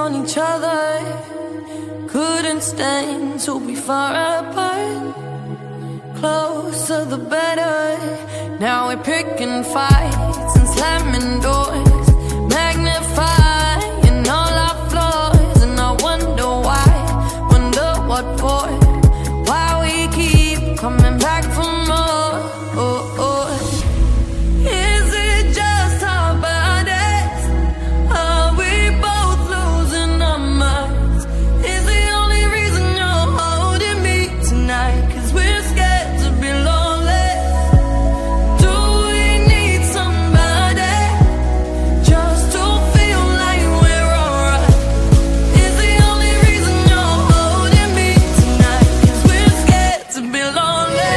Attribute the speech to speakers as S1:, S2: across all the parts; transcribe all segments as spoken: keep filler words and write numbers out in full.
S1: on each other, couldn't stand to be far apart. Closer the better. Now we're picking fights and slamming doors, magnifying all our flaws. And I wonder why, wonder what for, why we keep coming back for more. Oh, oh. Is it just our bodies? Are we both losing our minds? Is the only reason you're holding me tonight 'cause we're scared to be lonely? Do we need somebody just to feel like we're alright? Is the only reason you're holding me tonight 'cause we're scared to be lonely?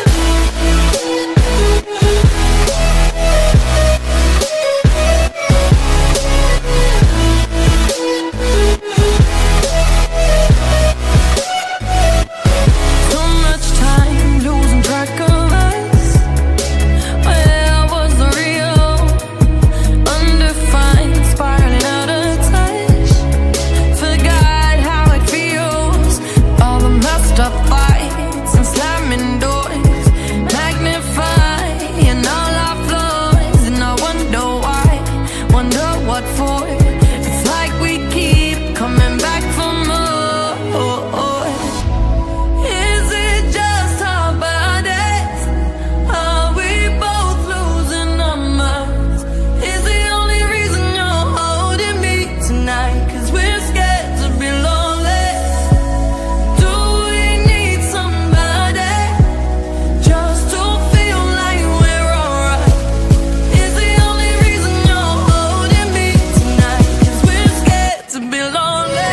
S1: Too much time losing track of us. Where was the real? Undefined, spiraling out of touch. Forgot how it feels. All the messed up fights and slamming doors, magnifying all our flaws. And I wonder why, wonder what for. It's like we keep coming back for more. Is it just our bodies? Are we both losing our minds? Is the only reason you're holding me tonight 'cause we're scared to be lonely? Do we need somebody just to feel like we're alright? Is the only reason you're holding me tonight 'cause we're scared to be lonely?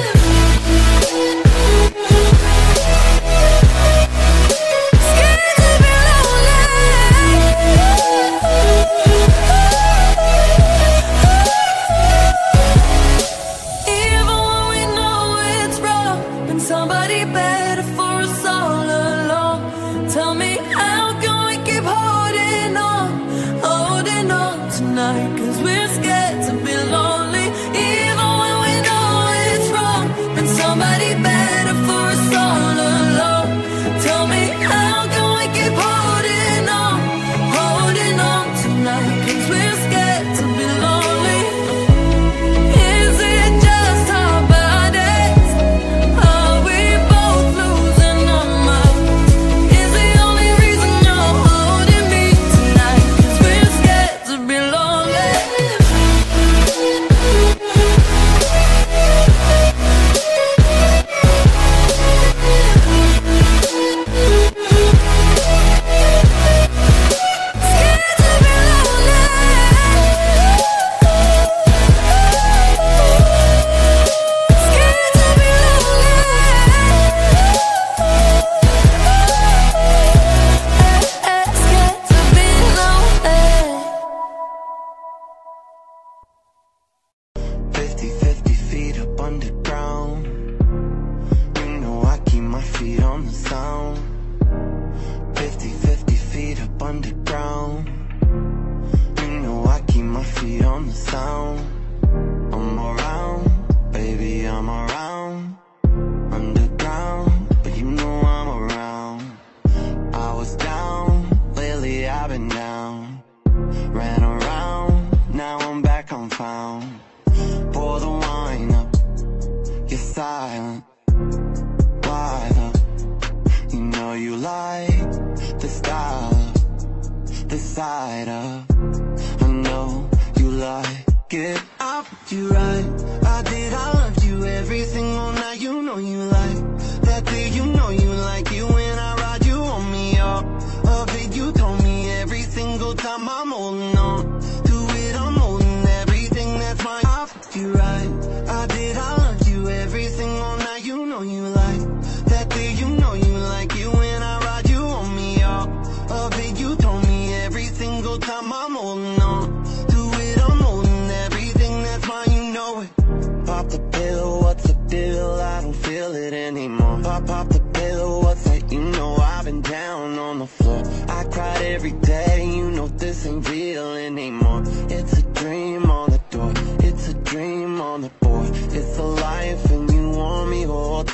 S1: Even when we know it's wrong, when somebody better for us all along. Tell me, how can we keep holding on, holding on tonight 'cause we're scared to be lonely? Even when we know it's wrong, when somebody better for us all along. Tell me, how can we keep holding on, holding on tonight 'cause we're scared to be lonely? Is it just our bodies? Are we both losing our minds? Is the only reason you're holding me tonight 'cause we're scared to be lonely?
S2: fifty fifty feet up underground. You know I keep my feet on the sound. fifty fifty feet up underground. You know I keep my feet on the sound. I'm around, baby, I'm around. Underground, but you know I'm around. I was down, lately I've been down. Ran around, now I'm back, I'm found. Pour the wine up, you're silent. Why the, you know you like the style of, the side of. I know you like it. I put you right, I did, I loved you every single night. You know you like that thing, you know you like it when I ride you on me up. Of it, you told me every single time I'm holding on to it, I'm holding everything that's mine. I put you right, I did, I loved you every single night. You know you like that thing, you know you like it when I ride you on me up. Of it, you told me every single time I'm holding on to it, I'm holding everything that's mine. You know it. Pop the pill, what's the deal? I don't feel it anymore. Pop, pop the pill, what's that? You know I've been down on the floor. I cried every day, you know this ain't real anymore. It's a dream on the door, it's a dream on the board. It's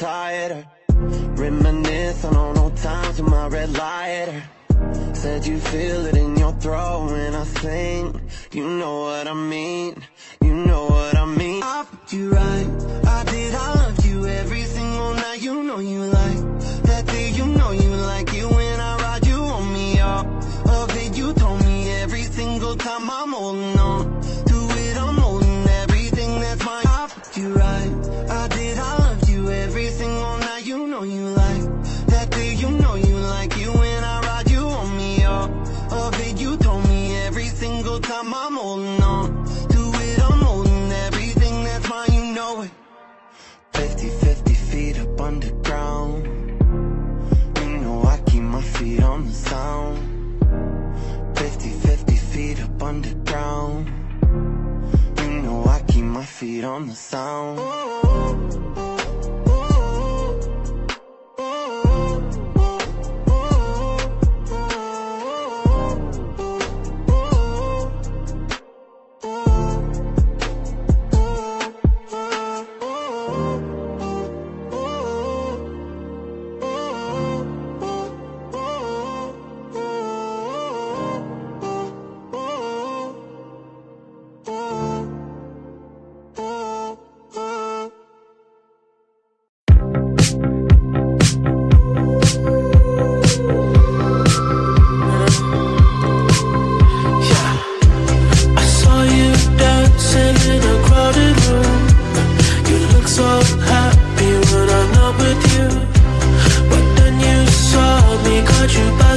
S2: tighter. Reminisce on all those times with my red lighter. Said you feel it in your throat when I sing. You know what I mean, you know what I mean. I put you right, I did, I loved you every single night. You know you like that thing, you know you like it when I ride you on me up. Of it, you told me every single time I'm holding on to it, I'm holding everything that's mine. I put you right, I did, I loved you every single night. You know you like that thing, you know you like it when I ride you on me up. Of it, you told me every single time I'm holding on to it, I'm holding everything that's mine, you know it. Fifty, fifty feet up underground. You know I keep my feet on the sound. Fifty, fifty feet up underground. You know I keep my feet on the sound.
S3: You